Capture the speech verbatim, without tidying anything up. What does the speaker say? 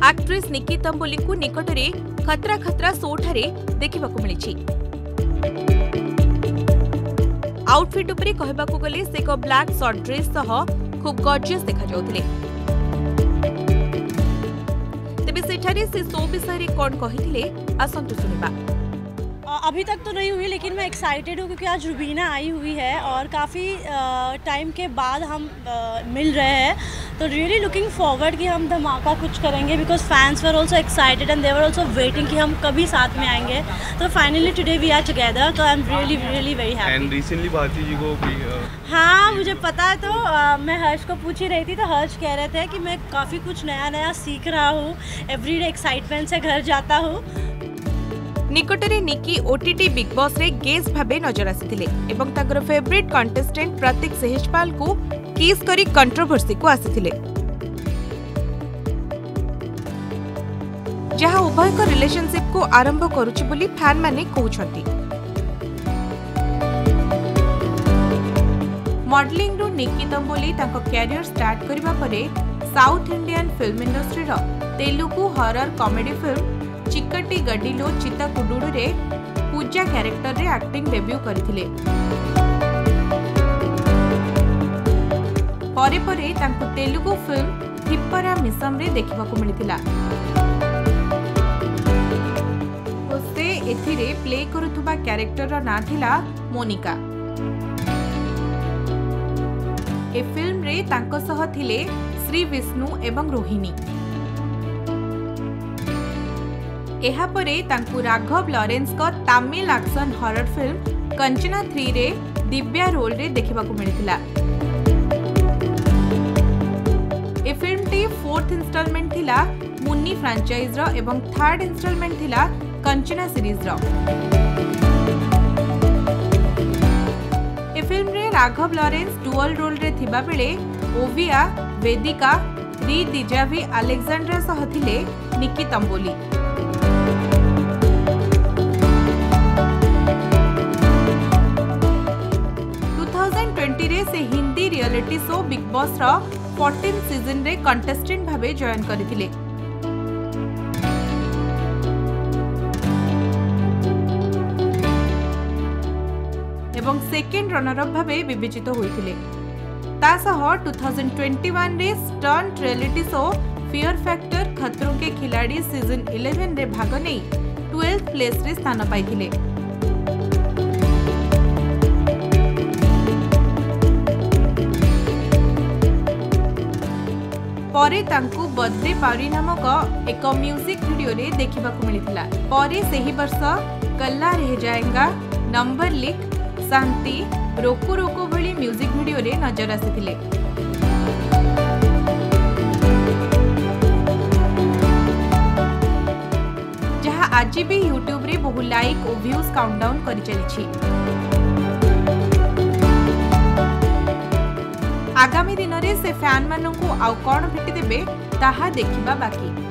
Actress Nikki Tamboli को निकटरे खतरा खतरा शो ठारे देखा मिली। आउटफिट उपरे कहबाकू गले से एक ब्लैक शॉर्ट ड्रेस सह खूब गॉर्जियस देखा जाउथिले। तेबे सेठारे से शो विषय कौन कहिथिले आसंतु सुनिबा। अभी तक तो नहीं हुई, लेकिन मैं एक्साइटेड हूँ क्योंकि आज रुबीना आई हुई है और काफ़ी टाइम के बाद हम आ, मिल रहे हैं। तो रियली लुकिंग फॉरवर्ड कि हम धमाका कुछ करेंगे, because fans were also excited and they were also waiting कि हम कभी साथ में आएंगे। तो finally today we are together, तो I am really really very happy. And recently Bharti ji को भी uh, हाँ मुझे पता है। तो आ, मैं हर्ष को पूछ ही रही थी, तो हर्ष कह रहे थे कि मैं काफ़ी कुछ नया नया सीख रहा हूँ, एवरीडे एक्साइटमेंट से घर जाता हूँ। निकटरे निक्की ओटीटी बिग बॉस रे गेस्ट भाबे नजर आसीथिले एवं ताकर फेवरेट कंटेस्टेंट प्रतीक सेहजपाल को किस करी कंट्रोवर्सी को आसीथिले, जहां उभय को रिलेशनशिप को आरंभ करूछि बोली फैन माने कहउछंती। मॉडलिंग रो निक्की तंबोली ताको कैरियर स्टार्ट करिबा परे साउथ इंडियन फिल्म इंडस्ट्री रो Telugu horror comedy film Chikati Gaddilo Chitakkottudu रे पूजा कैरेक्टर रे एक्टिंग डेब्यू करथिले। परे परे तांको तेलुगु फिल्म थिप्परा मिसम रे देखिबाकू मिलिथिला। से एथिरे प्ले करुथुबा कैरेक्टर रो ना थिला मोनिका। ए फिल्म रे तांको सह थिले श्री विष्णु एवं रोहिणी। एहा परे तांकु राघव लॉरेंस को Tamil action horror film Kanchana three रे दिव्या रोल रे देखिबाकू मिलिथिला। ए फिल्म टी फोर्थ इंस्टॉलमेंट थिला मुन्नी फ्रांचाइज रो एवं थर्ड इंस्टॉलमेंट थिला कंचना सीरीज रो। ए फिल्म रे राघव लॉरेंस डुअल रोल रे थिबा बेले ओविया वेदिका री दिजावी अलेक्जेंड्रा सह थिले निक्की तंबोली। से Hindi reality show Bigg Boss रो चौदहवें सीजन रे कंटेस्टेंट भाबे जॉइन करथिले एवं सेकेंड रनर अप भाबे विवेचित होइथिले। ता सह दो हज़ार इक्कीस रे stunt reality show fear factor Khatron Ke खिलाड़ी सीजन ग्यारह रे भाग नै बारहवें प्लेस रे स्थान पाइथिले। परे तांकु बर्थडे पारी नामक एक म्यूजिक वीडियो रे देखिबाकू मिलिथिला। परे सेही वर्ष कल्ला रह जाएगा, नंबर लिख, शांति, रोको रोको भली म्यूजिक वीडियो रे नजर आसीथिले। जहां आज भी यूट्यूब रे बहु लाइक और व्यूज काउंटडाउन करि चलिछि। आगामी दिन में से फैन मानू आउ कौन भेटी देबे ताहा देखिबा बाकी।